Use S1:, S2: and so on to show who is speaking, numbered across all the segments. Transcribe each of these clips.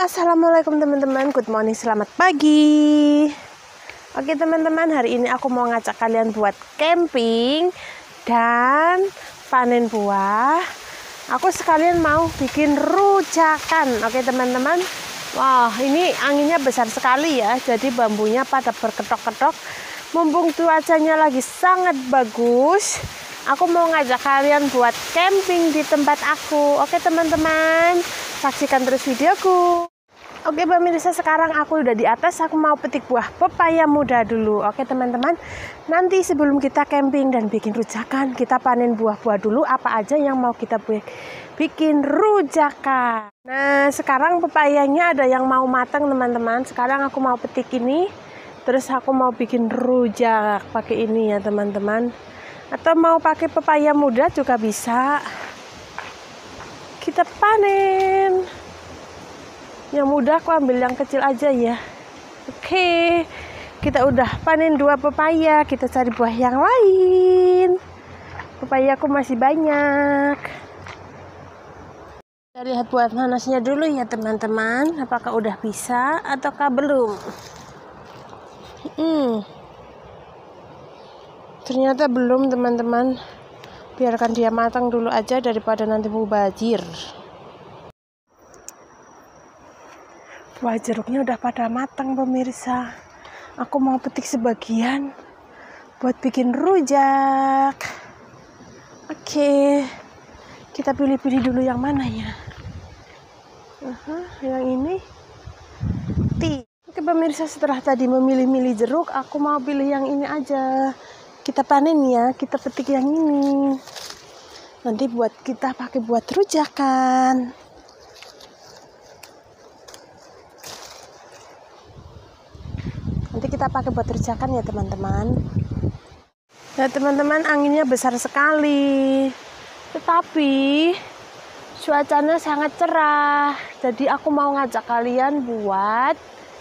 S1: Assalamualaikum teman-teman, good morning, selamat pagi. Oke teman-teman, hari ini aku mau ngajak kalian buat camping dan panen buah. Aku sekalian mau bikin rujakan. Oke teman-teman, wah ini anginnya besar sekali ya, jadi bambunya pada berketok-ketok. Mumpung cuacanya lagi sangat bagus, aku mau ngajak kalian buat camping di tempat aku. Oke teman-teman, saksikan terus videoku. Oke pemirsa, sekarang aku udah di atas. Aku mau petik buah pepaya muda dulu. Oke teman-teman, nanti sebelum kita camping dan bikin rujakan, kita panen buah-buah dulu. Apa aja yang mau kita bikin rujakan. Nah sekarang pepayanya ada yang mau matang teman-teman. Sekarang aku mau petik ini, terus aku mau bikin rujak pakai ini ya teman-teman. Atau mau pakai pepaya muda juga bisa. Kita panen. Yang mudah aku ambil yang kecil aja ya. Oke, kita udah panen 2 pepaya. Kita cari buah yang lain. Pepaya aku masih banyak. Kita lihat buah nanasnya dulu ya teman-teman. Apakah udah bisa ataukah belum? Ternyata belum teman-teman. Biarkan dia matang dulu aja daripada nanti mubazir. Buah jeruknya udah pada matang pemirsa. Aku mau petik sebagian buat bikin rujak. Oke, kita pilih-pilih dulu yang mana ya. Yang ini. Oke pemirsa, setelah tadi memilih-milih jeruk, aku mau pilih yang ini aja. Kita panen ya, kita petik yang ini. Nanti buat kita pakai buat rujakan. Nanti kita pakai buat rujakan ya teman-teman. Ya teman-teman, anginnya besar sekali. Tetapi cuacanya sangat cerah. Jadi aku mau ngajak kalian buat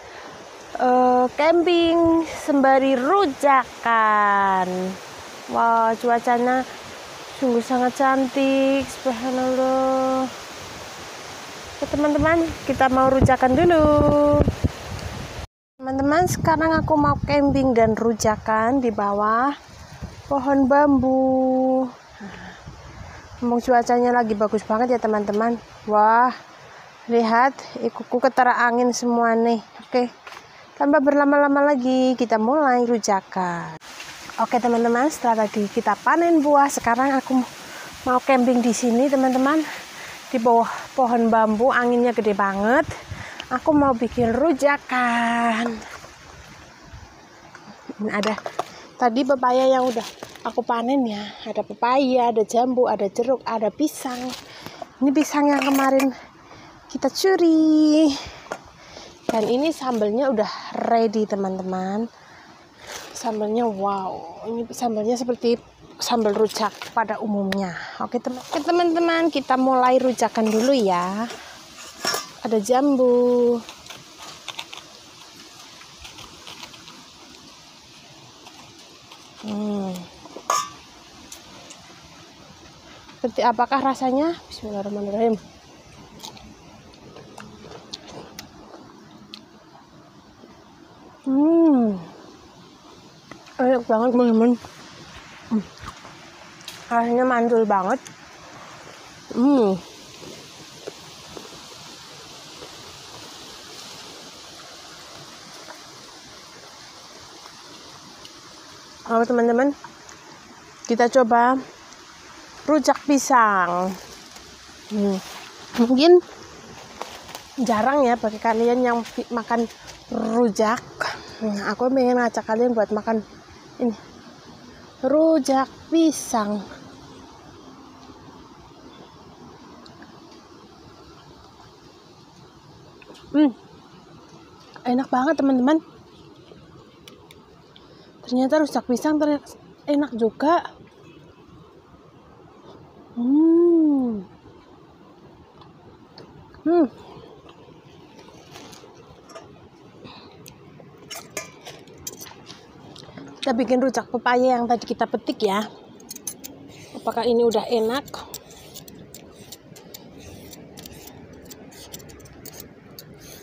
S1: camping sembari rujakan. Wah, cuacanya sungguh sangat cantik. Subhanallah. Ya teman-teman, kita mau rujakan dulu. Teman-teman, sekarang aku mau camping dan rujakan di bawah pohon bambu. Memang cuacanya lagi bagus banget ya teman-teman. Wah, lihat ikuku ketara angin semua nih. Oke, tanpa berlama-lama lagi kita mulai rujakan. Oke teman-teman, setelah tadi kita panen buah, sekarang aku mau camping di sini teman-teman, di bawah pohon bambu. Anginnya gede banget. Aku mau bikin rujakan. Ada tadi pepaya yang udah aku panen ya. Ada pepaya, ada jambu, ada jeruk, ada pisang. Ini pisang yang kemarin kita curi. Dan ini sambelnya udah ready teman-teman. Sambelnya wow. Ini sambelnya seperti sambal rujak pada umumnya. Oke teman-teman, kita mulai rujakan dulu ya. Ada jambu. Seperti apakah rasanya? Bismillahirrahmanirrahim. Enak banget teman-teman. Rasanya mantul banget. Halo teman-teman, kita coba rujak pisang. Mungkin jarang ya bagi kalian yang makan rujak. Aku pengen ngajak kalian buat makan ini rujak pisang. Enak banget teman-teman. Ternyata rujak pisang enak juga. Kita bikin rujak pepaya yang tadi kita petik ya. Apakah ini udah enak?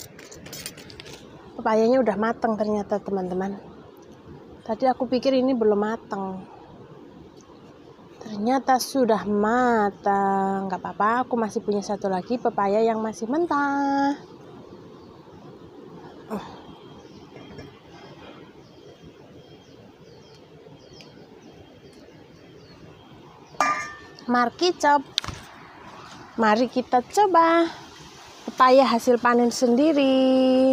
S1: Pepayanya udah matang ternyata teman-teman. Tadi aku pikir ini belum matang. Ternyata sudah matang. Gak apa-apa, aku masih punya satu lagi pepaya yang masih mentah. Mari kita coba pepaya hasil panen sendiri.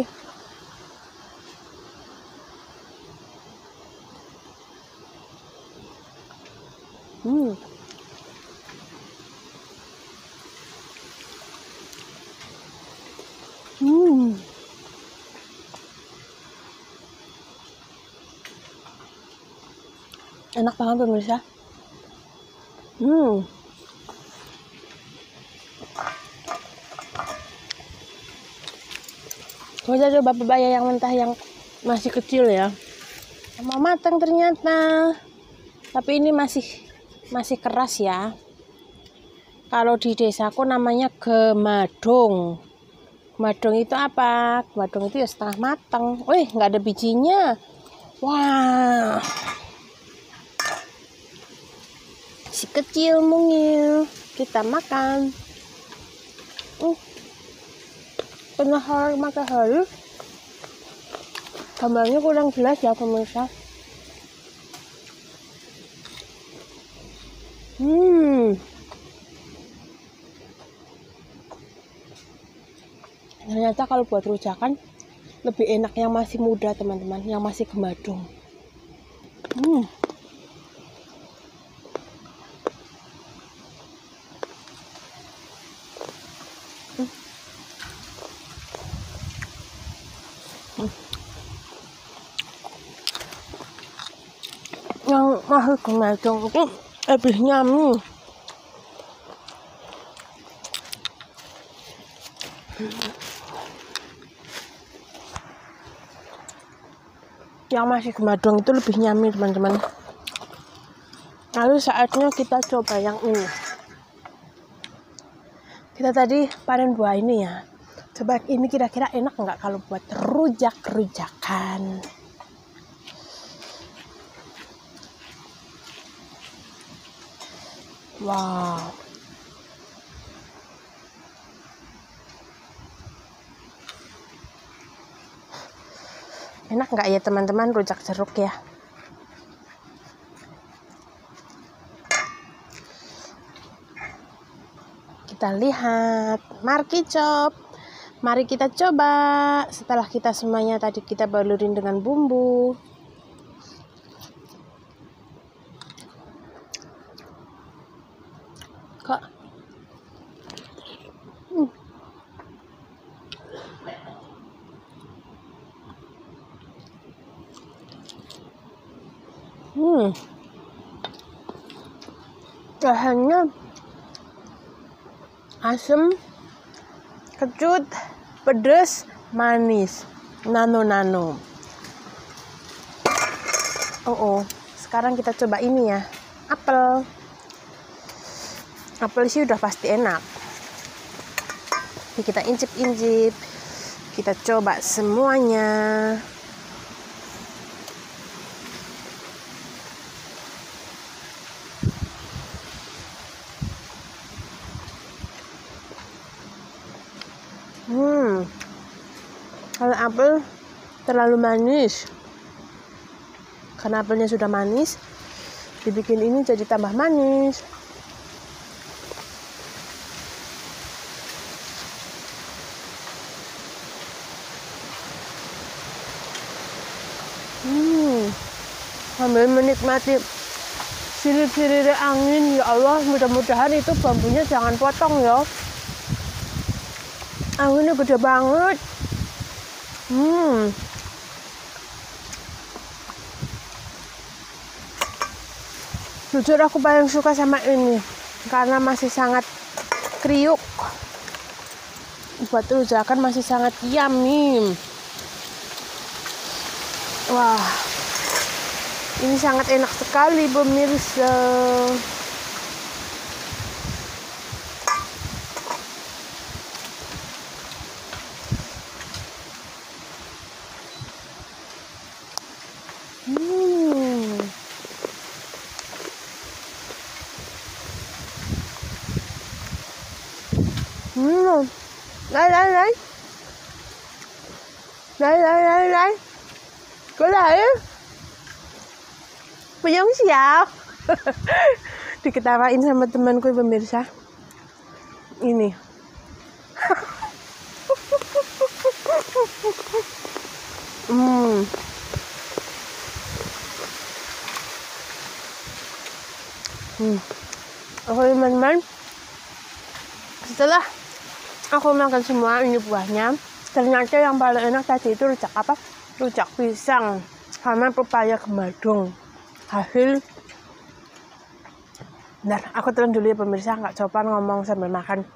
S1: Enak banget pemirsa. Kita coba pepaya yang mentah yang masih kecil ya. Mau matang ternyata. Tapi ini masih keras ya. Kalau di desaku namanya gemadong. Gemadong itu apa? Gemadong itu ya setengah matang. Wih, nggak ada bijinya. Wah. Si kecil mungil. Kita makan. Penahan matahari. Gambarnya kurang jelas ya pemirsa. Ternyata kalau buat rujakan lebih enak yang masih muda teman-teman, yang masih gemadong. Yang masih gemadong itu lebih nyami. Yang masih gemadong itu lebih nyami teman-teman. Lalu saatnya kita coba yang ini. Kita tadi panen buah ini ya. Coba ini kira-kira enak nggak kalau buat rujak-rujakan. Wow. Enak nggak ya teman-teman rujak jeruk ya? Kita lihat, mari kita coba. Setelah kita semuanya tadi kita balurin dengan bumbu. Kok bahannya asam, kecut, pedas, manis, nano. Sekarang kita coba ini ya, apel sih udah pasti enak. Jadi kita incip-incip, kita coba semuanya. Kalau apel terlalu manis. Karena apelnya sudah manis, dibikin ini jadi tambah manis. Sambil menikmati sirir-sirir angin, ya Allah, mudah-mudahan itu bambunya jangan potong ya. Anginnya gede banget. Jujur aku paling suka sama ini karena masih sangat kriuk. Buat rujakan masih sangat yummy. Wah, ini sangat enak sekali pemirsa. Hmm. Đây đây đây. Đây. Có lại á. Belum siap. Diketawain sama temanku pemirsa. Ini. Oke teman-teman, setelah aku makan semua ini buahnya, ternyata yang paling enak tadi itu rujak apa? Rujak pisang sama pepaya gemadung. Hasil, bentar, aku telan dulu ya pemirsa, nggak copan ngomong sambil makan.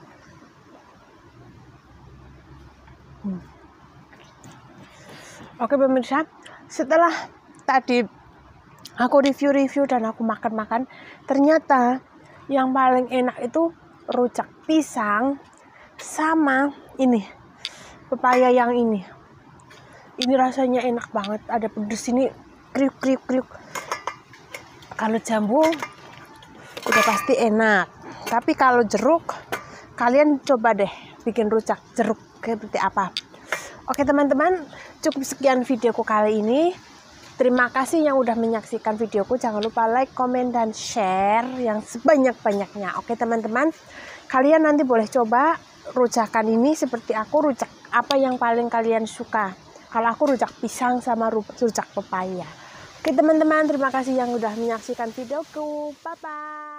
S1: Oke pemirsa, setelah tadi aku review dan aku makan-makan, ternyata yang paling enak itu rujak pisang sama ini pepaya yang ini. Ini rasanya enak banget, ada pedes ini, kriuk. Kalau jambu udah pasti enak, tapi kalau jeruk kalian coba deh bikin rujak jeruk kayak seperti apa. Oke teman-teman, cukup sekian videoku kali ini. Terima kasih yang udah menyaksikan videoku. Jangan lupa like, komen, dan share yang sebanyak-banyaknya. Oke teman-teman, kalian nanti boleh coba rujakan ini seperti aku. Rujak apa yang paling kalian suka? Kalau aku rujak pisang sama rujak pepaya. Oke teman-teman, terima kasih yang udah menyaksikan videoku. Bye-bye.